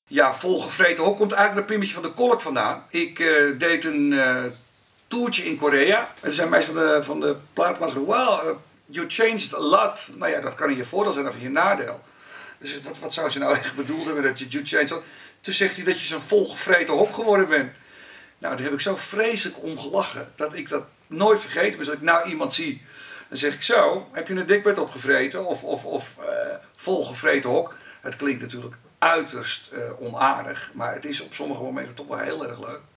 Ja, volgevreten hok komt eigenlijk bij Pimmetje van de Kolk vandaan. Ik deed een toertje in Korea. En toen zijn mensen van de platenmaatschappij, well, you changed a lot. Nou ja, dat kan in je voordeel zijn of in je nadeel. Dus wat zou ze nou echt bedoeld hebben dat you changed a lot? Toen zegt hij dat je zo'n volgevreten hok geworden bent. Nou, daar heb ik zo vreselijk om gelachen dat ik dat nooit vergeten. Dus als ik nou iemand zie, dan zeg ik zo, heb je een dikbed opgevreten of volgevreten hok? Het klinkt natuurlijk uiterst onaardig, maar het is op sommige momenten toch wel heel erg leuk.